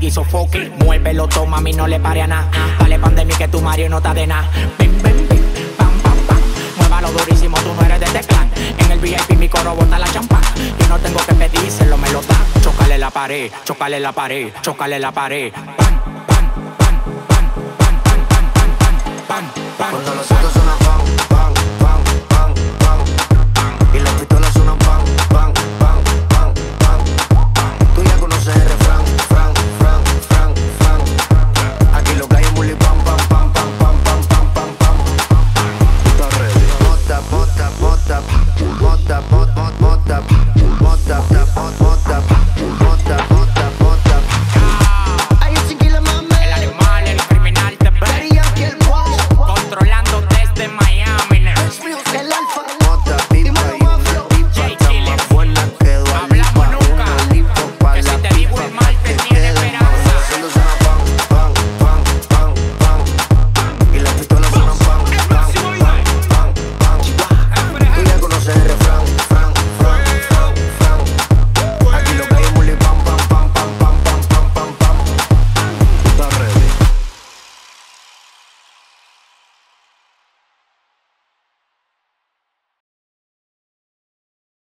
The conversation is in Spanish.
y sofoque. Muévelo, toma, mami, no le pare a nada. Dale pandemia que tu Mario no está de nada. Ven, ven, ven, pam, pam, pam. Muévalo durísimo, tú no eres de teclán. En el VIP mi coro bota la champán. Yo no tengo que pedírselo, me lo da. Chócale la pared, chócale la pared, chócale la pared. Pan, pan, pan, pan, pan, pan, pan, pan, pan, pan. Cuando lo